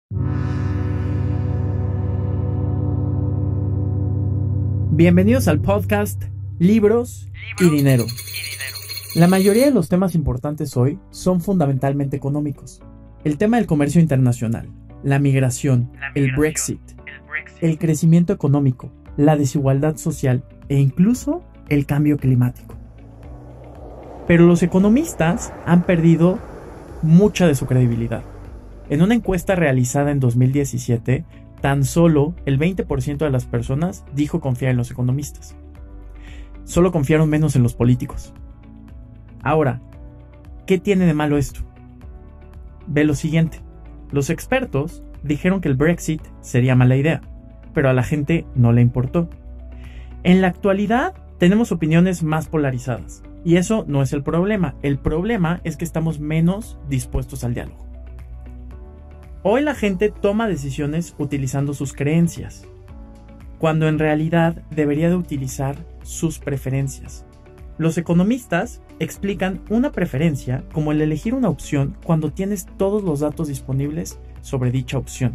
Bienvenidos al podcast Libros y Dinero. La mayoría de los temas importantes hoy son fundamentalmente económicos. El tema del comercio internacional, la migración, el Brexit, el crecimiento económico, la desigualdad social e incluso el cambio climático. Pero los economistas han perdido mucha de su credibilidad. En una encuesta realizada en 2017, tan solo el 20% de las personas dijo confiar en los economistas. Solo confiaron menos en los políticos. Ahora, ¿qué tiene de malo esto? Ve lo siguiente. Los expertos dijeron que el Brexit sería mala idea, pero a la gente no le importó. En la actualidad tenemos opiniones más polarizadas, y eso no es el problema. El problema es que estamos menos dispuestos al diálogo. Hoy la gente toma decisiones utilizando sus creencias, cuando en realidad debería de utilizar sus preferencias. Los economistas explican una preferencia como el elegir una opción cuando tienes todos los datos disponibles sobre dicha opción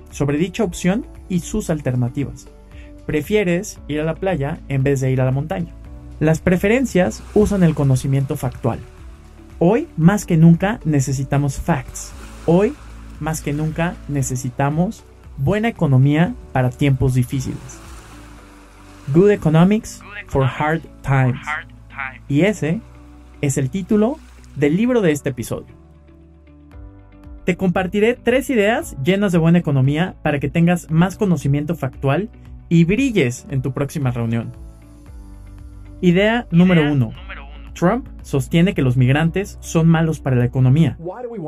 y sus alternativas. Prefieres ir a la playa en vez de ir a la montaña. Las preferencias usan el conocimiento factual. Hoy más que nunca necesitamos facts. Hoy más que nunca necesitamos buena economía para tiempos difíciles. Good economics for hard times. Y ese es el título del libro de este episodio. Te compartiré 3 ideas llenas de buena economía para que tengas más conocimiento factual y brilles en tu próxima reunión. Idea número 1. Trump sostiene que los migrantes son malos para la economía.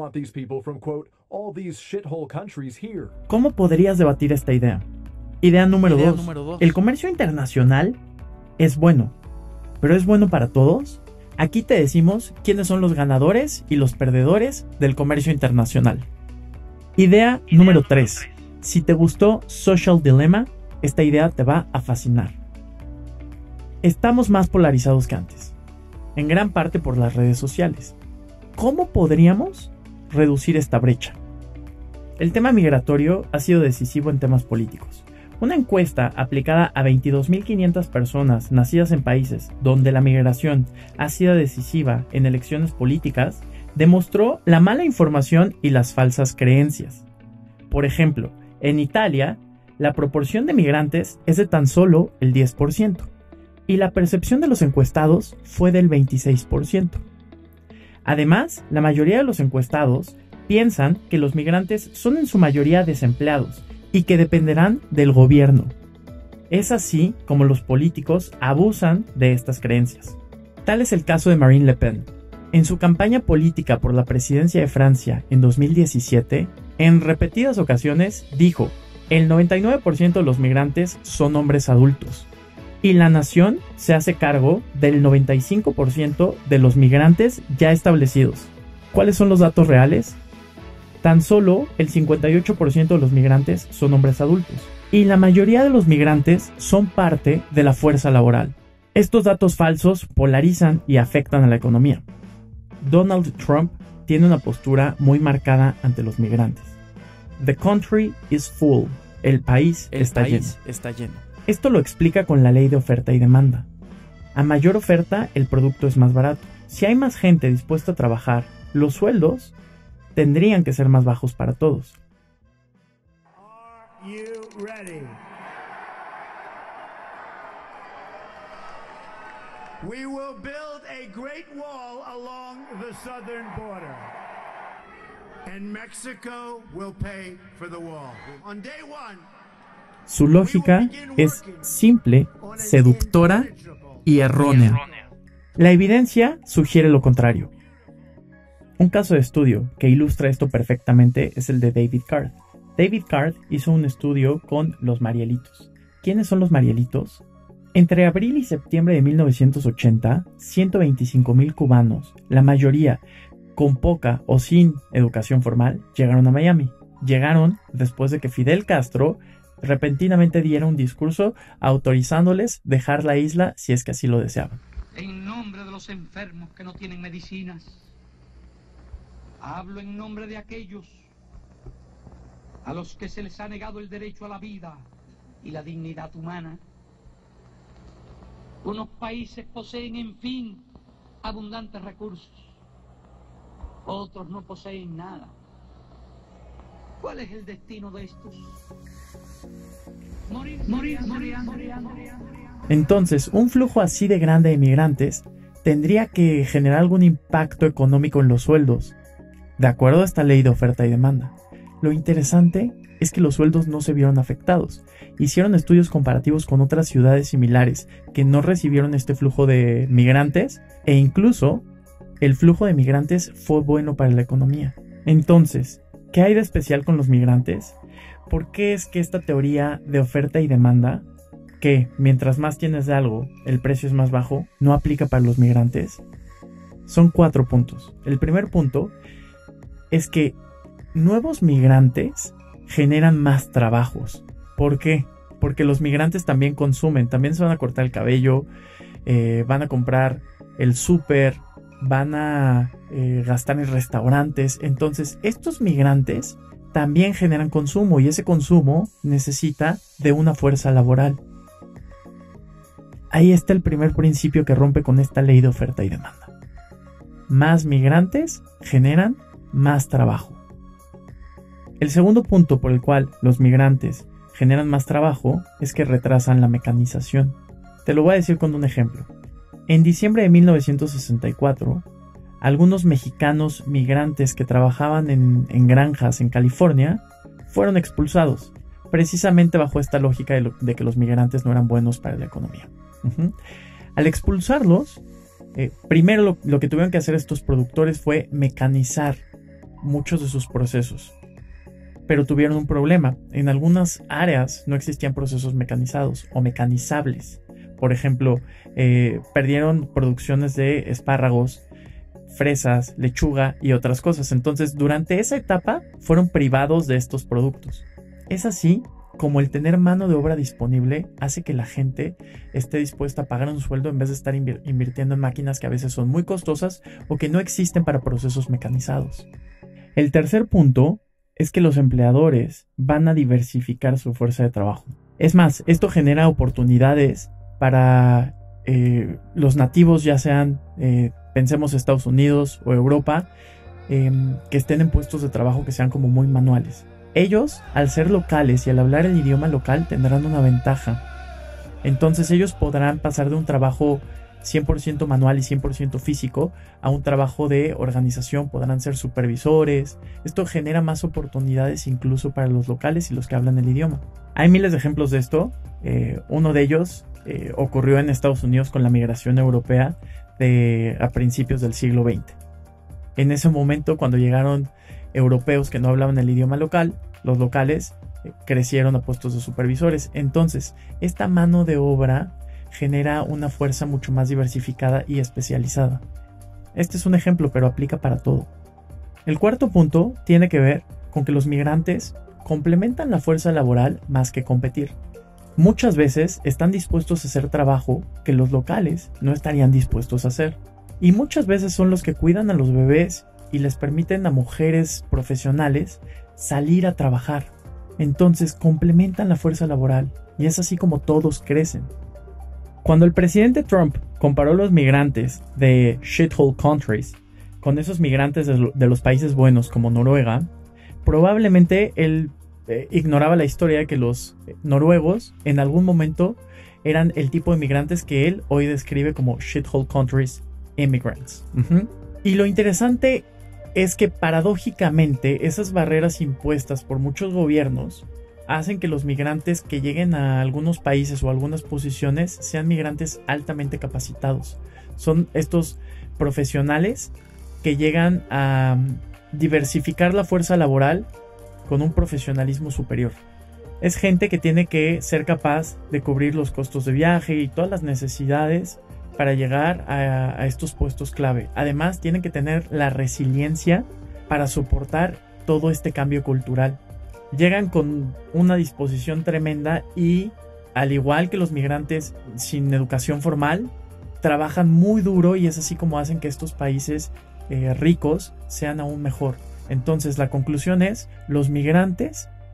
¿Cómo podrías debatir esta idea? Idea número 2. El comercio internacional es bueno, ¿pero es bueno para todos? Aquí te decimos quiénes son los ganadores y los perdedores del comercio internacional. Idea número 3. Si te gustó Social Dilemma, esta idea te va a fascinar. Estamos más polarizados que antes, en gran parte por las redes sociales. ¿Cómo podríamos reducir esta brecha? El tema migratorio ha sido decisivo en temas políticos. Una encuesta aplicada a 22.500 personas nacidas en países donde la migración ha sido decisiva en elecciones políticas demostró la mala información y las falsas creencias. Por ejemplo, en Italia, la proporción de migrantes es de tan solo el 10%. Y la percepción de los encuestados fue del 26%. Además, la mayoría de los encuestados piensan que los migrantes son en su mayoría desempleados y que dependerán del gobierno. Es así como los políticos abusan de estas creencias. Tal es el caso de Marine Le Pen. En su campaña política por la presidencia de Francia en 2017, en repetidas ocasiones dijo: el 99% de los migrantes son hombres adultos. Y la nación se hace cargo del 95% de los migrantes ya establecidos. ¿Cuáles son los datos reales? Tan solo el 58% de los migrantes son hombres adultos. Y la mayoría de los migrantes son parte de la fuerza laboral. Estos datos falsos polarizan y afectan a la economía. Donald Trump tiene una postura muy marcada ante los migrantes. The country is full. El país está lleno. Esto lo explica con la ley de oferta y demanda. A mayor oferta, el producto es más barato. Si hay más gente dispuesta a trabajar, los sueldos tendrían que ser más bajos para todos. Are you ready? We will build a great wall along the southern border. And Mexico will pay for the wall. On day one, su lógica es simple, seductora y errónea. La evidencia sugiere lo contrario. Un caso de estudio que ilustra esto perfectamente es el de David Card. David Card hizo un estudio con los Marielitos. ¿Quiénes son los Marielitos? Entre abril y septiembre de 1980, 125,000 cubanos, la mayoría con poca o sin educación formal, llegaron a Miami. Llegaron después de que Fidel Castro repentinamente diera un discurso autorizándoles dejar la isla si es que así lo deseaban. En nombre de los enfermos que no tienen medicinas, hablo en nombre de aquellos a los que se les ha negado el derecho a la vida y la dignidad humana. Unos países poseen, en fin, abundantes recursos. Otros no poseen nada. ¿Cuál es el destino de estos? Morir. Entonces, un flujo así de grande de migrantes tendría que generar algún impacto económico en los sueldos, de acuerdo a esta ley de oferta y demanda. Lo interesante es que los sueldos no se vieron afectados. Hicieron estudios comparativos con otras ciudades similares que no recibieron este flujo de migrantes, e incluso el flujo de migrantes fue bueno para la economía. Entonces, ¿qué hay de especial con los migrantes? ¿Por qué es que esta teoría de oferta y demanda, que mientras más tienes de algo, el precio es más bajo, no aplica para los migrantes? Son 4 puntos. El primer punto es que nuevos migrantes generan más trabajos. ¿Por qué? Porque los migrantes también consumen, también se van a cortar el cabello, van a comprar el súper, van a gastar en restaurantes. Entonces, estos migrantes también generan consumo y ese consumo necesita de una fuerza laboral. Ahí está el primer principio que rompe con esta ley de oferta y demanda. Más migrantes generan más trabajo. El segundo punto por el cual los migrantes generan más trabajo es que retrasan la mecanización. Te lo voy a decir con un ejemplo. En diciembre de 1964, algunos mexicanos migrantes que trabajaban en granjas en California fueron expulsados, precisamente bajo esta lógica de que los migrantes no eran buenos para la economía. Al expulsarlos, primero lo que tuvieron que hacer estos productores fue mecanizar muchos de sus procesos. Pero tuvieron un problema. En algunas áreas no existían procesos mecanizados o mecanizables. Por ejemplo, perdieron producciones de espárragos, fresas, lechuga y otras cosas. Entonces, durante esa etapa fueron privados de estos productos. Es así como el tener mano de obra disponible hace que la gente esté dispuesta a pagar un sueldo en vez de estar invirtiendo en máquinas que a veces son muy costosas o que no existen para procesos mecanizados. El tercer punto es que los empleadores van a diversificar su fuerza de trabajo. Es más, esto genera oportunidades para los nativos, ya sean, pensemos Estados Unidos o Europa, que estén en puestos de trabajo que sean como muy manuales. Ellos, al ser locales y al hablar el idioma local, tendrán una ventaja. Entonces ellos podrán pasar de un trabajo 100% manual y 100% físico a un trabajo de organización, podrán ser supervisores. Esto genera más oportunidades incluso para los locales y los que hablan el idioma. Hay miles de ejemplos de esto. Uno de ellos ocurrió en Estados Unidos con la migración europea a principios del siglo XX. En ese momento, cuando llegaron europeos que no hablaban el idioma local, los locales crecieron a puestos de supervisores. Entonces, esta mano de obra genera una fuerza mucho más diversificada y especializada. Este es un ejemplo, pero aplica para todo. El cuarto punto tiene que ver con que los migrantes complementan la fuerza laboral más que competir. Muchas veces están dispuestos a hacer trabajo que los locales no estarían dispuestos a hacer. Y muchas veces son los que cuidan a los bebés y les permiten a mujeres profesionales salir a trabajar. Entonces complementan la fuerza laboral y es así como todos crecen. Cuando el presidente Trump comparó los migrantes de shithole countries con esos migrantes de los países buenos como Noruega, probablemente él ignoraba la historia de que los noruegos en algún momento eran el tipo de migrantes que él hoy describe como shithole countries immigrants. Y lo interesante es que paradójicamente esas barreras impuestas por muchos gobiernos hacen que los migrantes que lleguen a algunos países o algunas posiciones sean migrantes altamente capacitados. Son estos profesionales que llegan a diversificar la fuerza laboral con un profesionalismo superior. Es gente que tiene que ser capaz de cubrir los costos de viaje y todas las necesidades para llegar a estos puestos clave. Además, tienen que tener la resiliencia para soportar todo este cambio cultural. Llegan con una disposición tremenda y, al igual que los migrantes sin educación formal, trabajan muy duro y es así como hacen que estos países ricos sean aún mejor. Entonces, la conclusión es, los migrantes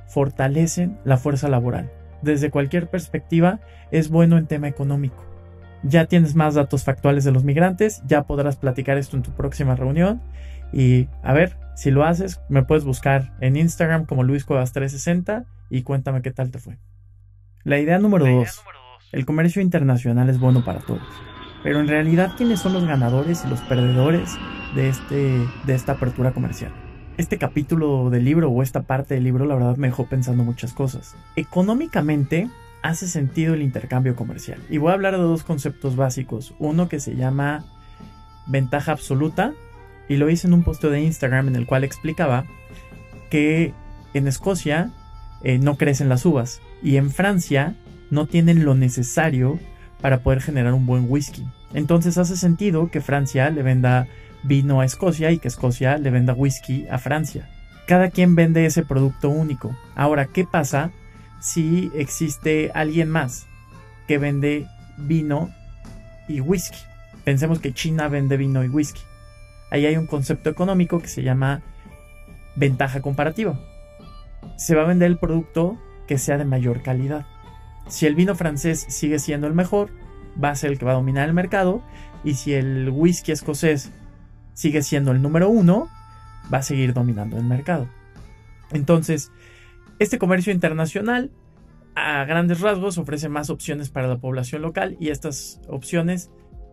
fortalecen la fuerza laboral. Desde cualquier perspectiva, es bueno en tema económico. Ya tienes más datos factuales de los migrantes, ya podrás platicar esto en tu próxima reunión. Y a ver, si lo haces, me puedes buscar en Instagram como LuisCuevas360 y cuéntame qué tal te fue. La idea número 2. El comercio internacional es bueno para todos. Pero en realidad, ¿quiénes son los ganadores y los perdedores de esta apertura comercial? Este capítulo del libro o esta parte del libro, la verdad, me dejó pensando muchas cosas. Económicamente, hace sentido el intercambio comercial. Y voy a hablar de dos conceptos básicos. Uno que se llama ventaja absoluta. Y lo hice en un posteo de Instagram en el cual explicaba que en Escocia no crecen las uvas. Y en Francia no tienen lo necesario para poder generar un buen whisky. Entonces hace sentido que Francia le venda vino a Escocia y que Escocia le venda whisky a Francia. Cada quien vende ese producto único. Ahora, ¿qué pasa si existe alguien más que vende vino y whisky? Pensemos que China vende vino y whisky. Ahí hay un concepto económico que se llama ventaja comparativa. Se va a vender el producto que sea de mayor calidad. Si el vino francés sigue siendo el mejor, va a ser el que va a dominar el mercado. Y si el whisky escocés sigue siendo el número 1, va a seguir dominando el mercado. Entonces, este comercio internacional, a grandes rasgos, ofrece más opciones para la población local y estas opciones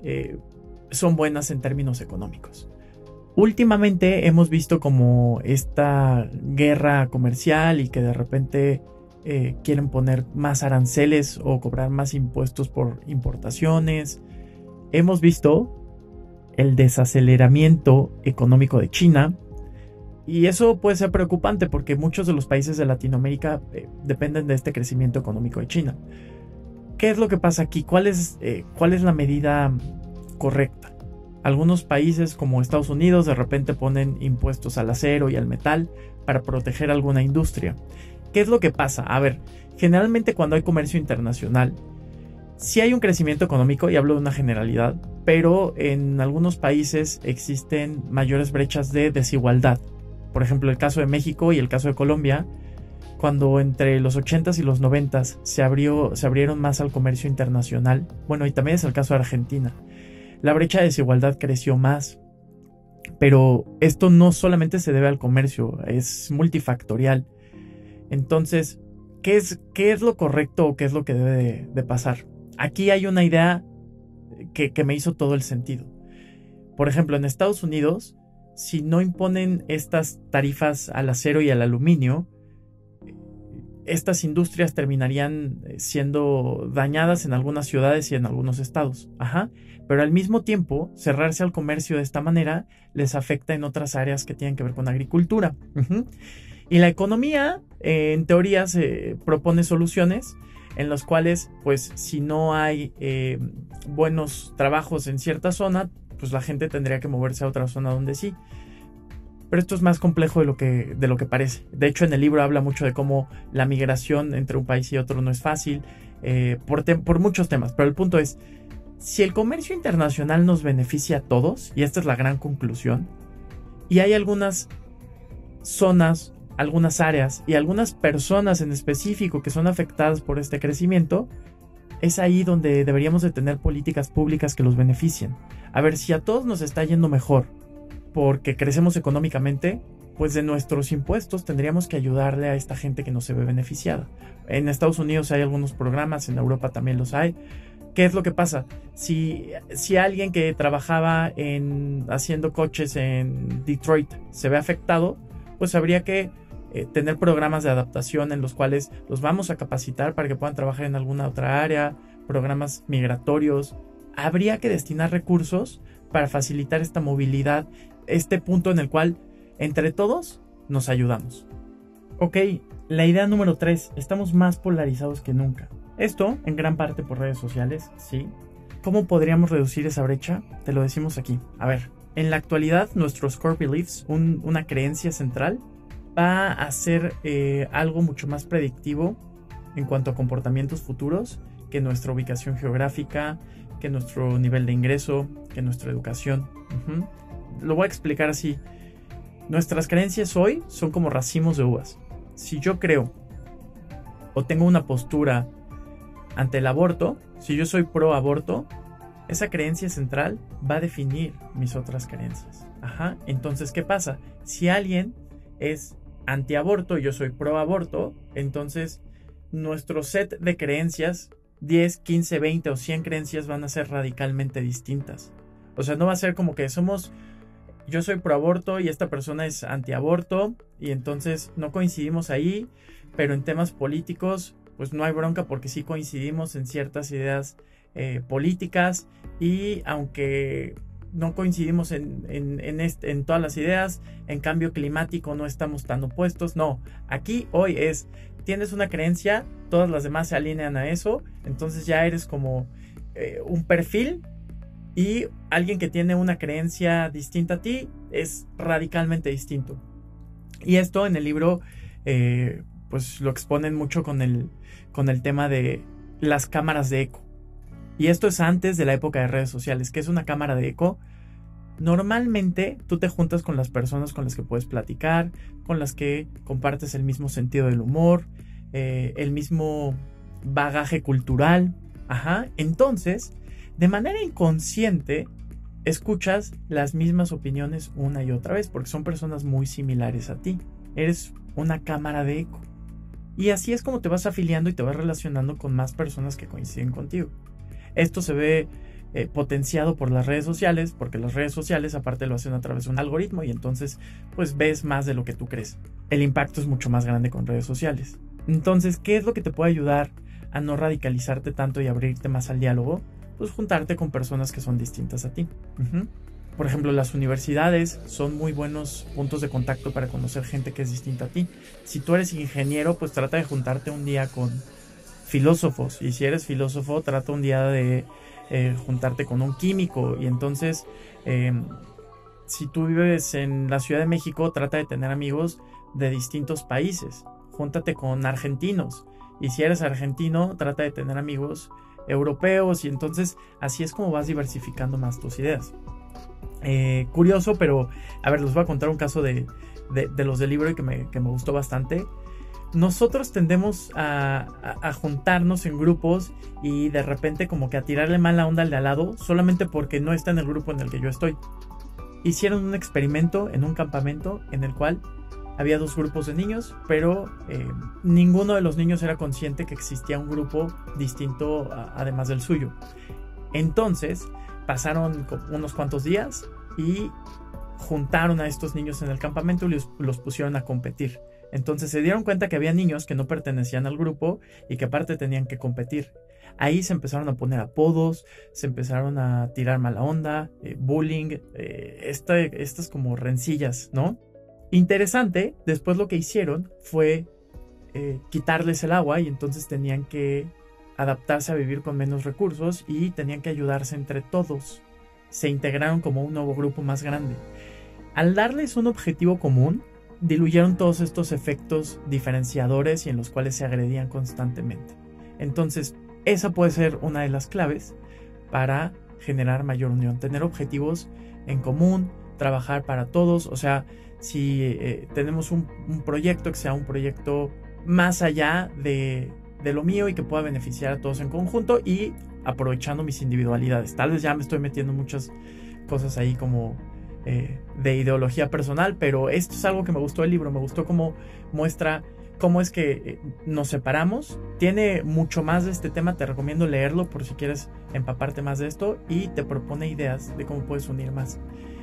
son buenas en términos económicos. Últimamente hemos visto como esta guerra comercial y que de repente quieren poner más aranceles o cobrar más impuestos por importaciones. Hemos visto el desaceleramiento económico de China y eso puede ser preocupante porque muchos de los países de Latinoamérica dependen de este crecimiento económico de China. ¿Qué es lo que pasa aquí? ¿Cuál es la medida correcta? Algunos países como Estados Unidos de repente ponen impuestos al acero y al metal para proteger alguna industria. ¿Qué es lo que pasa? A ver, generalmente cuando hay comercio internacional, sí hay un crecimiento económico, y hablo de una generalidad, pero en algunos países existen mayores brechas de desigualdad. Por ejemplo, el caso de México y el caso de Colombia, cuando entre los 80s y los 90s se abrieron más al comercio internacional. Bueno, y también es el caso de Argentina. La brecha de desigualdad creció más, pero esto no solamente se debe al comercio, es multifactorial. Entonces, ¿qué es lo correcto o qué es lo que debe de pasar? Aquí hay una idea que me hizo todo el sentido. Por ejemplo, en Estados Unidos, si no imponen estas tarifas al acero y al aluminio, estas industrias terminarían siendo dañadas en algunas ciudades y en algunos estados. Pero al mismo tiempo, cerrarse al comercio de esta manera les afecta en otras áreas que tienen que ver con agricultura. Y la economía, en teoría, se propone soluciones en las cuales, pues, si no hay buenos trabajos en cierta zona, pues la gente tendría que moverse a otra zona donde sí. Pero esto es más complejo de lo que parece. De hecho, en el libro habla mucho de cómo la migración entre un país y otro no es fácil, por muchos temas. Pero el punto es, si el comercio internacional nos beneficia a todos, y esta es la gran conclusión, y hay algunas zonas, algunas áreas y algunas personas en específico que son afectadas por este crecimiento, es ahí donde deberíamos de tener políticas públicas que los beneficien. A ver, si a todos nos está yendo mejor porque crecemos económicamente, pues de nuestros impuestos tendríamos que ayudarle a esta gente que no se ve beneficiada. En Estados Unidos hay algunos programas, en Europa también los hay. ¿Qué es lo que pasa? Si alguien que trabajaba haciendo coches en Detroit se ve afectado, pues habría que tener programas de adaptación en los cuales los vamos a capacitar para que puedan trabajar en alguna otra área, programas migratorios. Habría que destinar recursos para facilitar esta movilidad, este punto en el cual entre todos nos ayudamos. Ok, la idea número 3, estamos más polarizados que nunca. Esto en gran parte por redes sociales, sí. ¿Cómo podríamos reducir esa brecha? Te lo decimos aquí. A ver, en la actualidad nuestros core beliefs, una creencia central, va a ser algo mucho más predictivo en cuanto a comportamientos futuros que nuestra ubicación geográfica, que nuestro nivel de ingreso, que nuestra educación. Lo voy a explicar así. Nuestras creencias hoy son como racimos de uvas. Si yo creo o tengo una postura ante el aborto, si yo soy pro aborto, esa creencia central va a definir mis otras creencias. Entonces, ¿qué pasa? Si alguien es antiaborto y yo soy pro aborto, entonces nuestro set de creencias, 10, 15, 20 o 100 creencias van a ser radicalmente distintas. O sea, no va a ser como que yo soy pro aborto y esta persona es antiaborto y entonces no coincidimos ahí, pero en temas políticos pues no hay bronca porque sí coincidimos en ciertas ideas políticas, y aunque no coincidimos en todas las ideas, en cambio climático no estamos tan opuestos. No, aquí hoy tienes una creencia, todas las demás se alinean a eso, entonces ya eres como un perfil, y alguien que tiene una creencia distinta a ti es radicalmente distinto. Y esto en el libro pues lo exponen mucho con el tema de las cámaras de eco. Y esto es antes de la época de redes sociales. ¿Qué es una cámara de eco? Normalmente tú te juntas con las personas con las que puedes platicar, con las que compartes el mismo sentido del humor, el mismo bagaje cultural. Entonces, de manera inconsciente, escuchas las mismas opiniones una y otra vez, porque son personas muy similares a ti. Eres una cámara de eco. Y así es como te vas afiliando y te vas relacionando con más personas que coinciden contigo. Esto se ve potenciado por las redes sociales, porque las redes sociales aparte lo hacen a través de un algoritmo, y entonces pues ves más de lo que tú crees. El impacto es mucho más grande con redes sociales. Entonces, ¿qué es lo que te puede ayudar a no radicalizarte tanto y abrirte más al diálogo? Pues juntarte con personas que son distintas a ti. Por ejemplo, las universidades son muy buenos puntos de contacto para conocer gente que es distinta a ti. Si tú eres ingeniero, pues trata de juntarte un día con filósofos, y si eres filósofo, trata un día de juntarte con un químico, y entonces si tú vives en la Ciudad de México, trata de tener amigos de distintos países, júntate con argentinos, y si eres argentino, trata de tener amigos europeos, y entonces así es como vas diversificando más tus ideas. Curioso, pero a ver, les voy a contar un caso de los del libro y que me gustó bastante. Nosotros tendemos a juntarnos en grupos y de repente como que a tirarle mala onda al de al lado solamente porque no está en el grupo en el que yo estoy. Hicieron un experimento en un campamento en el cual había 2 grupos de niños, pero ninguno de los niños era consciente que existía un grupo distinto además del suyo. Entonces pasaron unos cuantos días y juntaron a estos niños en el campamento y los pusieron a competir. Entonces se dieron cuenta que había niños que no pertenecían al grupo y que aparte tenían que competir. Ahí se empezaron a poner apodos, se empezaron a tirar mala onda, bullying, estas como rencillas, ¿no? Interesante, después lo que hicieron fue quitarles el agua, y entonces tenían que adaptarse a vivir con menos recursos y tenían que ayudarse entre todos. Se integraron como un nuevo grupo más grande. Al darles un objetivo común, diluyeron todos estos efectos diferenciadores y en los cuales se agredían constantemente. Entonces, esa puede ser una de las claves para generar mayor unión. Tener objetivos en común, trabajar para todos. O sea, si tenemos un proyecto que sea un proyecto más allá de lo mío y que pueda beneficiar a todos en conjunto, y aprovechando mis individualidades. Tal vez ya me estoy metiendo muchas cosas ahí como de ideología personal, pero esto es algo que me gustó del libro. Me gustó cómo muestra cómo es que nos separamos. Tiene mucho más de este tema, te recomiendo leerlo por si quieres empaparte más de esto, y te propone ideas de cómo puedes unir más.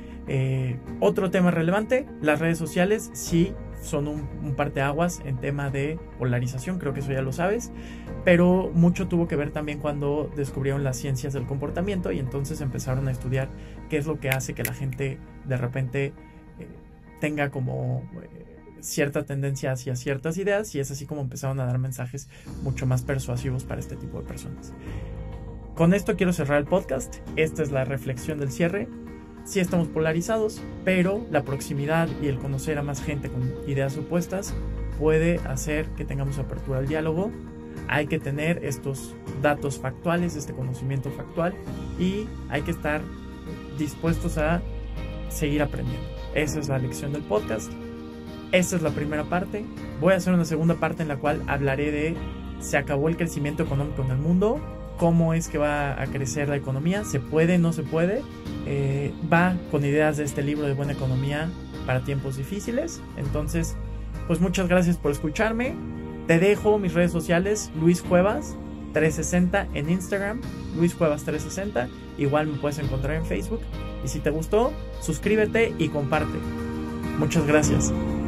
Otro tema relevante, las redes sociales sí son un parteaguas en tema de polarización, creo que eso ya lo sabes, pero mucho tuvo que ver también cuando descubrieron las ciencias del comportamiento, y entonces empezaron a estudiar qué es lo que hace que la gente de repente tenga como cierta tendencia hacia ciertas ideas, y es así como empezaron a dar mensajes mucho más persuasivos para este tipo de personas. Con esto quiero cerrar el podcast. Esta es la reflexión del cierre. Sí estamos polarizados, pero la proximidad y el conocer a más gente con ideas opuestas puede hacer que tengamos apertura al diálogo. Hay que tener estos datos factuales, este conocimiento factual, y hay que estar dispuestos a seguir aprendiendo. Esa es la lección del podcast. Esta es la primera parte. Voy a hacer una segunda parte en la cual hablaré de se acabó el crecimiento económico en el mundo, cómo es que va a crecer la economía, se puede, no se puede. Va con ideas de este libro de Buena Economía para tiempos difíciles. Entonces, pues muchas gracias por escucharme. Te dejo mis redes sociales, Luis Cuevas 360 en Instagram, Luis Cuevas 360. Igual me puedes encontrar en Facebook. Y si te gustó, suscríbete y comparte. Muchas gracias.